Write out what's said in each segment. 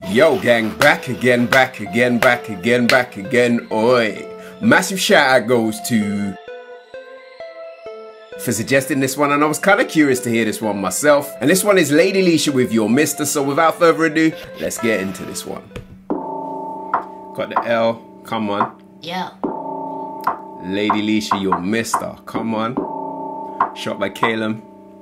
Yo gang, back again, oi. Massive shout out goes to for suggesting this one, and I was kind of curious to hear this one myself. And this one is Lady Leisha with Your Mister, so without further ado, let's get into this one. Got the L, come on. Yeah. Lady Leisha, Your Mister, come on. Shot by Calum.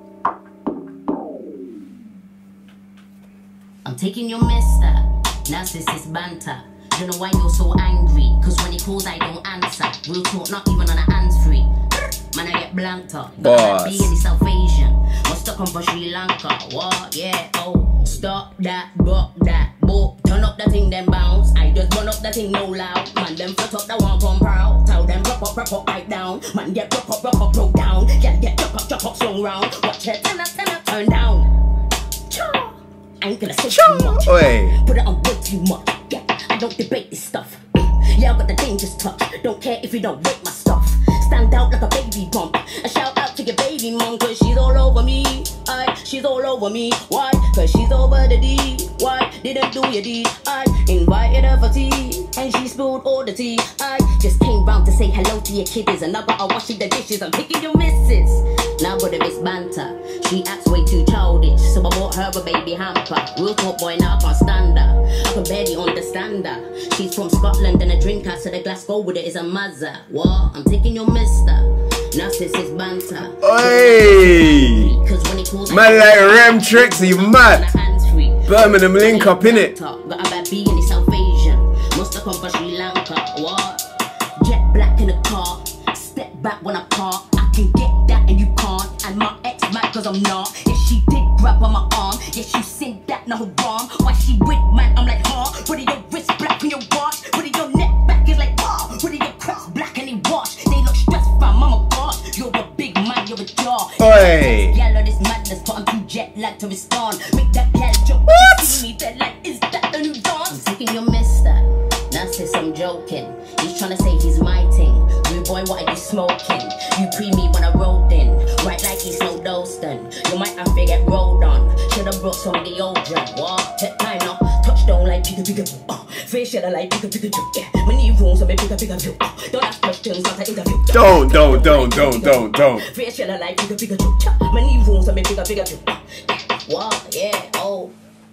I'm taking your mister, now this is banter. Don't know why you're so angry, cause when he calls I don't answer. Real talk, not even on a hands-free. Man, I get blanked up. But be any South Asian. I'm stuck on for Sri Lanka. What? Yeah, oh. Stop that, buck that, boop. Turn up the thing, then bounce. I just burn up the thing, no loud. Man, them flip up the one pump proud. Tell them drop up, right down. Man, get drop up, broke down. Get drop up, swung round. Watch it, turn down. I ain't gonna say too much. Put it on way too much. Yeah, I don't debate this stuff. Yeah, I got the dangerous touch. Don't care if you don't rate my stuff. Stand out like a baby bump. A shout out to your baby mom, cause she's all over me. She's all over me. Why? Cause she's over the D. Why? Didn't do your deed. I invited her for tea, and she spilled all the tea. I just came round to say hello to your kiddies, and now got her washing the dishes. I'm picking your missus. Now but if it's banter, she acts way too childish, so I bought her a baby hamper. Real talk boy, now I can't stand her. I can barely understand her. She's from Scotland and a drink out, so the glass go with it is a mazza. What? I'm taking your mister. Now since it's banter. Oi! Man like Rem Tricks, you mad? Birmingham link up innit? Got a bad B in the South Asian. Must have come from Sri Lanka. What? Jet black in the car. Step back when I park. I can get that and you can't. And my ex mad cause I'm not. Yes, she did grab on my arm. Yes, you seen that, no wrong. Why she with man? I'm like, huh? What are your wrist black on your watch? What are your neck back is like, wow? What are your cracks black and they wash? They look stressed from mama gosh. You're a big man, you're a jaw. Oi! Yellow this madness, but I'm too jet lagged to respond. Make that gal jump. See me, they're like, is that the new dance? I'm taking your mister. Now sis, I'm joking. He's trying to say he's my thing. Rude boy, what are you smoking? You pre me when I rolled in. Right like he's no Dalston. You might have to get rolled on. Should've brought some of the old drink. What? Take time now. Touchdown like bigger. Facial like bigger. Yeah. My new rooms so bigger. Don't ask questions after interview. Don't. Facial like bigger. My new rooms so bigger. What? Yeah. Oh.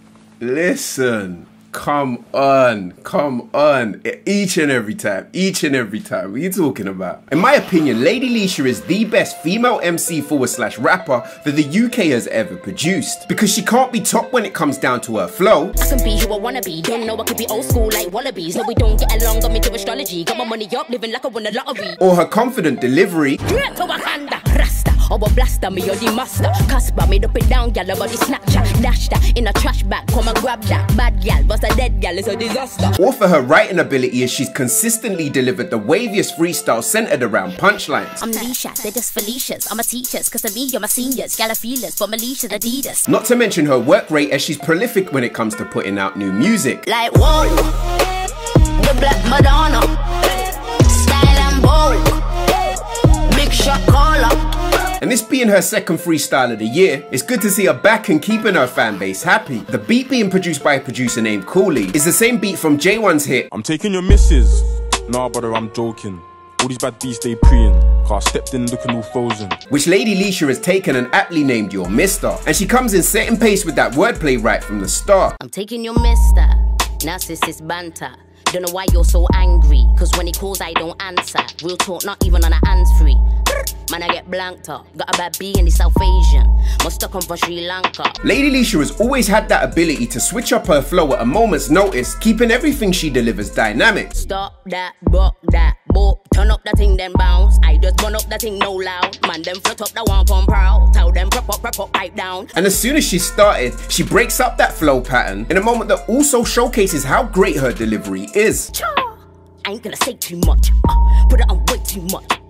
Listen. Come on. Each and every time. What are you talking about? In my opinion, Lady Leisha is the best female MC / rapper that the UK has ever produced. Because she can't be top when it comes down to her flow. I can be who I wanna be. Don't know I could be old school like wallabies. No, we don't get along, got me to astrology. Got my money up, living like I won a lottery. Or her confident delivery. Direct to Wakanda, Rasta. Or a blaster, me or the master. Casper, made up it down, gal, body snatcher. Dash that in a trash bag, come and grab that. Bad gal, was a dead gal, it's a disaster. Or for her writing ability, as she's consistently delivered the waviest freestyle centered around punchlines. I'm Leisha, they're just Felicia's. I'm a teacher's, cause to me, you're my seniors. Gal are feelers, but Melicia's Adidas. Not to mention her work rate, as she's prolific when it comes to putting out new music. Like, whoa, the Black Madonna. Style and bold. Big shot caller. And this being her second freestyle of the year, it's good to see her back and keeping her fan base happy. The beat being produced by a producer named Cooley is the same beat from J1's hit I'm taking your missus. Nah brother, I'm joking. All these bad beats they preying. Cause I stepped in looking all frozen. which Lady Leisha has taken and aptly named Your Mister. And she comes in set and pace with that wordplay right from the start. I'm taking your mister. Now sis, it's banter. Don't know why you're so angry, cause when he calls I don't answer. Real talk, not even on a hands-free. Man, I get blanked up. Got a bad B in the South Asian. Must have come from Sri Lanka. Lady Leisha has always had that ability to switch up her flow at a moment's notice, keeping everything she delivers dynamic. Stop that, buck that, boop. Turn up the thing, then bounce. I just burn up the thing, no loud. Man, them flip up the one pump proud. Tell them prop up, pipe down. And as soon as she started, she breaks up that flow pattern in a moment that also showcases how great her delivery is. I ain't gonna say too much. Put it on way too much. Yeah, I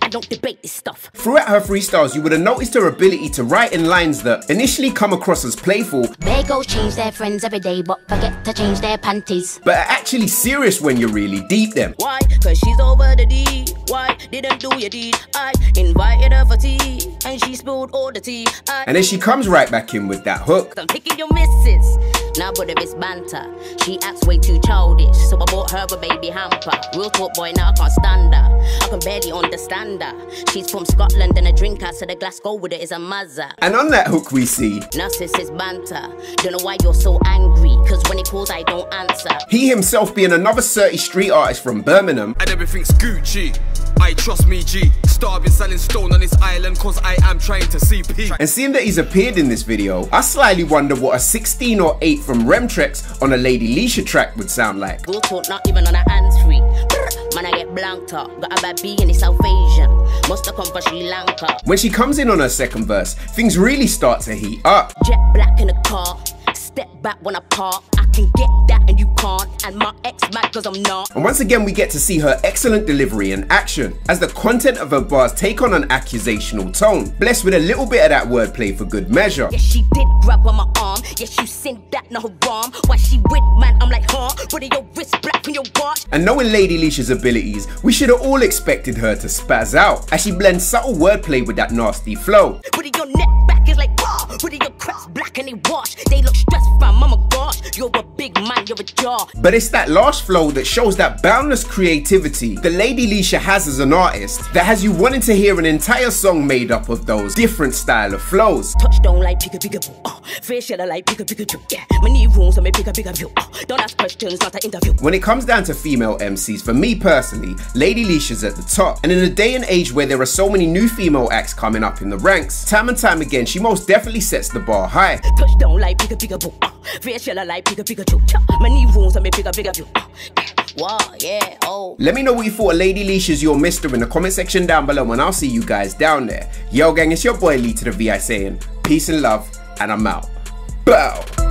I don't debate this stuff. Throughout her freestyles, you would have noticed her ability to write in lines that initially come across as playful, They go change their friends every day, but forget to change their panties. but are actually serious when you really deep them. Why? Cause she's over the deed. Why? Didn't do your deed. I invited her for tea, and she spilled all the tea. And then she comes right back in with that hook. I'm picking your missus. Now but if it's banter, she acts way too childish, so I bought her a baby hamper. Real talk boy, now I can't stand her. I can barely understand her. She's from Scotland and a drink out, so the glass go with it is a mazza. And on that hook we see, Now sis is banter. Don't know why you're so angry, cause when he calls I don't answer. he himself being another 30 street artist from Birmingham, And everything's Gucci. I trust me, G. Starving selling stone on this island cause I am trying to CP. and seeing that he's appeared in this video, I slightly wonder what a 16 or 8 from Remtrex on a Lady Leisha track would sound like. Real talk, not even on a hands-free. Man, I get blanked up. Got a bad B in the South Asian. Must have come from Sri Lanka. When she comes in on her second verse, things really start to heat up. Jet black in the car. Step back when I park. I can get that and you can't. And my ex mad cause I'm not. And once again we get to see her excellent delivery and action, as the content of her bars take on an accusational tone, blessed with a little bit of that wordplay for good measure. Yes, she did grab on my arm. Yes, you seen that, no haram. Why she with man? I'm like, huh? Put your wrist black on your watch. And knowing Lady Leisha's abilities, we should have all expected her to spaz out, as she blends subtle wordplay with that nasty flow. Put your neck back is like, wow. Put your crepes black and they wash. They look stressed from, oh my gosh. You're a big man, you're a jar. But it's that last flow that shows that boundless creativity that Lady Leisha has as an artist that has you wanting to hear an entire song made up of those different style of flows. Touchdown like Pikachu. Facial like Pikachu. Yeah, my knee room so me Pikachu. Don't ask questions, not an interview. When it comes down to female MCs, for me personally, Lady Leisha's at the top. And in a day and age where there are so many new female acts coming up in the ranks, time and time again, she most definitely sets the bar high. Touchdown like Pikachu. Facial like Pikachu. My knee room so me Pikachu. Wow, yeah, oh. Let me know what you thought of Lady Leisha's Your Mister in the comment section down below, and I'll see you guys down there. Yo gang, it's your boy Lee to the VI saying peace and love, and I'm out. Bow.